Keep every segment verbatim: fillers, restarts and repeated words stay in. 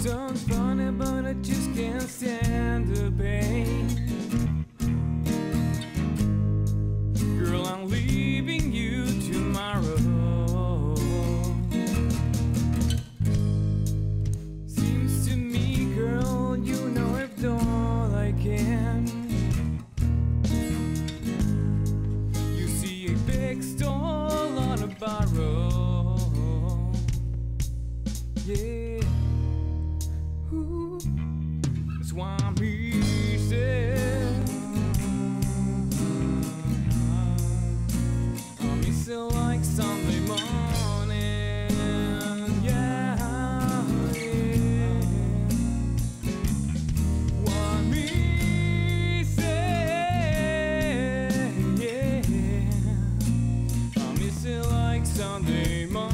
Sounds funny, but I just can't stand the pain. Girl, I'm leaving you tomorrow. Seems to me, girl, you know I've done all I can. You see a big stall on a barrow. Yeah. Ooh. That's why I'm easy. I miss it like Sunday morning. Yeah, yeah. Why I'm easy. Yeah, I miss it like Sunday morning.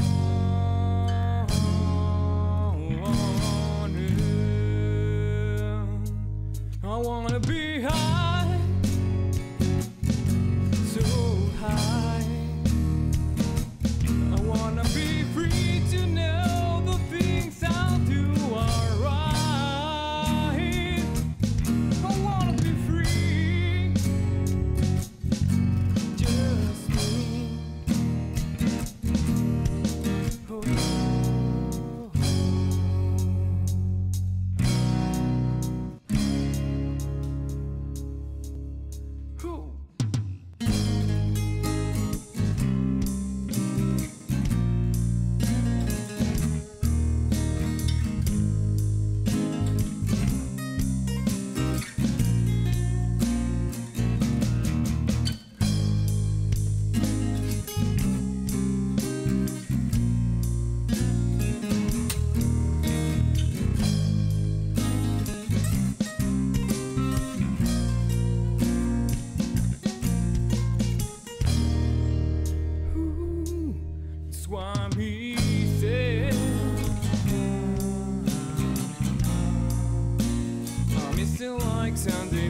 I wanna be high, so high. I wanna be free to know the things I'll do are right. I wanna be free, just me. Oh, why I'm easy. I miss it like Sunday